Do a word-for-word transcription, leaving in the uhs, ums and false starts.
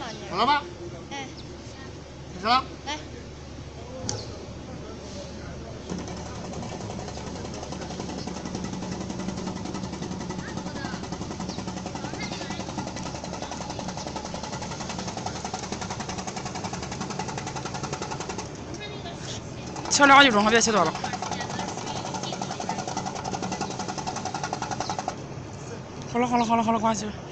好了吗？ 哎， 开始了。 来。 切两就中，别切多了。好了好了好了好了，关机。